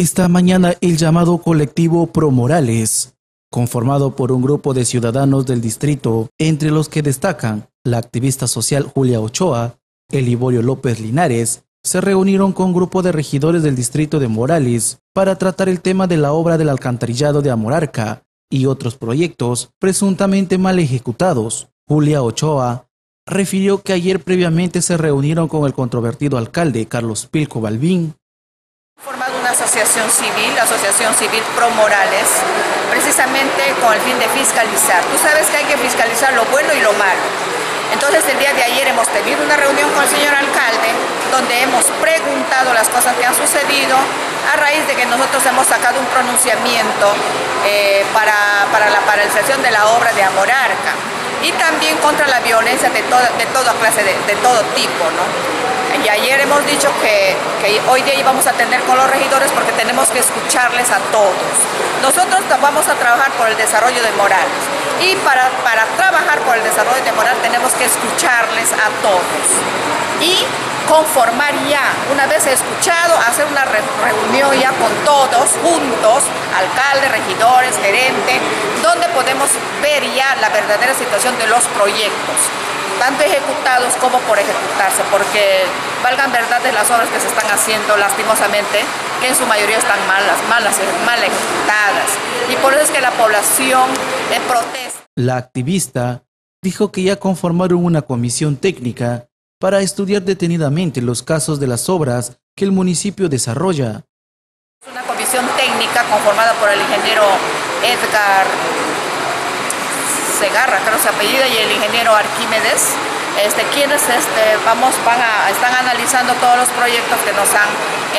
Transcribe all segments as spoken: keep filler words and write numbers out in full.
Esta mañana el llamado colectivo Pro Morales, conformado por un grupo de ciudadanos del distrito, entre los que destacan la activista social Julia Ochoa, el Liborio López Linares, se reunieron con un grupo de regidores del distrito de Morales para tratar el tema de la obra del alcantarillado de Amorarca y otros proyectos presuntamente mal ejecutados. Julia Ochoa refirió que ayer previamente se reunieron con el controvertido alcalde Carlos Pilco Balbín. Formado una asociación civil, la Asociación Civil Pro Morales, precisamente con el fin de fiscalizar. Tú sabes que hay que fiscalizar lo bueno y lo malo. Entonces el día de ayer hemos tenido una reunión con el señor alcalde donde hemos preguntado las cosas que han sucedido a raíz de que nosotros hemos sacado un pronunciamiento eh, para, para la paralización de la obra de Amorarca y también contra la violencia de, to de toda clase, de, de todo tipo, ¿no? Y ayer hemos dicho que, que hoy día íbamos a tener con los regidores porque tenemos que escucharles a todos. Nosotros vamos a trabajar por el desarrollo de Morales y para, para trabajar por el desarrollo de Morales tenemos que escucharles a todos y conformar ya, una vez escuchado, hacer una re reunión ya con todos juntos, alcalde, regidores, gerente, donde podemos ver ya la verdadera situación de los proyectos, tanto ejecutados como por ejecutarse, porque valgan verdades las obras que se están haciendo lastimosamente, que en su mayoría están malas, malas, mal ejecutadas, y por eso es que la población eh, protesta. La activista dijo que ya conformaron una comisión técnica para estudiar detenidamente los casos de las obras que el municipio desarrolla. Una comisión técnica conformada por el ingeniero Edgar Segarra, creo su apellido, y el ingeniero Arquímedes, este, quienes este, vamos, van a, están analizando todos los proyectos que nos han,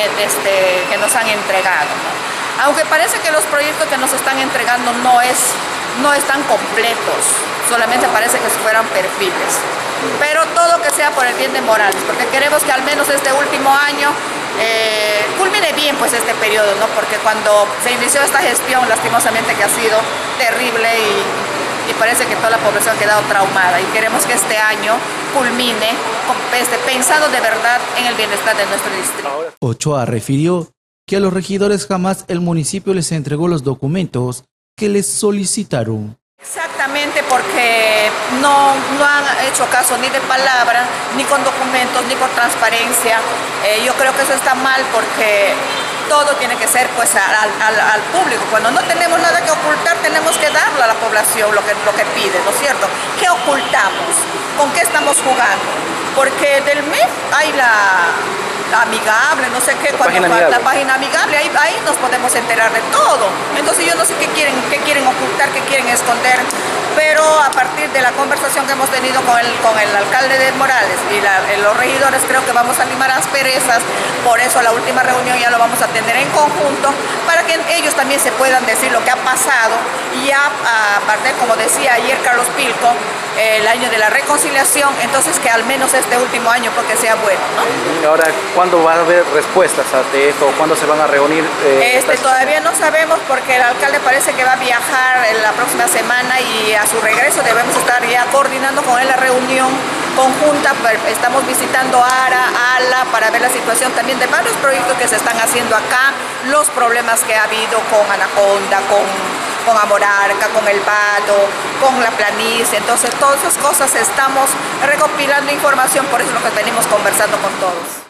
este, que nos han entregado, ¿no? Aunque parece que los proyectos que nos están entregando no, es, no están completos, solamente parece que fueran perfiles. Pero todo que sea por el bien de Morales, porque queremos que al menos este último año eh, culmine bien pues este periodo, ¿no? Porque cuando se inició esta gestión, lastimosamente que ha sido terrible y, y parece que toda la población ha quedado traumada y queremos que este año culmine este, pensando de verdad en el bienestar de nuestro distrito. Ochoa refirió que a los regidores jamás el municipio les entregó los documentos que les solicitaron. Exactamente, porque no, no han hecho caso ni de palabra, ni con documentos, ni por transparencia. Eh, yo creo que eso está mal porque todo tiene que ser pues al, al, al público. Cuando no tenemos nada que ocultar, tenemos que darle a la población lo que, lo que pide, ¿no es cierto? ¿Qué ocultamos? ¿Con qué estamos jugando? Porque del M E F hay la... amigable, no sé qué, la, cuando página, la página amigable, ahí, ahí nos podemos enterar de todo. Entonces yo no sé qué quieren, qué quieren ocultar, qué quieren esconder, pero a partir de la conversación que hemos tenido con el, con el alcalde de Morales y la, los regidores, creo que vamos a limar asperezas. Por eso la última reunión ya lo vamos a tener en conjunto, para que ellos también se puedan decir lo que ha pasado y ya, aparte, como decía ayer Carlos Pilco, el año de la reconciliación, entonces que al menos este último año porque sea bueno, ¿no? Ahora, ¿cuándo va a haber respuestas ante esto? ¿Cuándo se van a reunir? Eh, este, todavía no sabemos porque el alcalde parece que va a viajar en la próxima semana y a su regreso debemos estar ya coordinando con él la reunión conjunta. Estamos visitando ARA, ALA, para ver la situación también de varios proyectos que se están haciendo acá, los problemas que ha habido con Anaconda, con... con Amorarca, con el Vado, con la planicie. Entonces todas esas cosas estamos recopilando información, por eso es lo que venimos conversando con todos.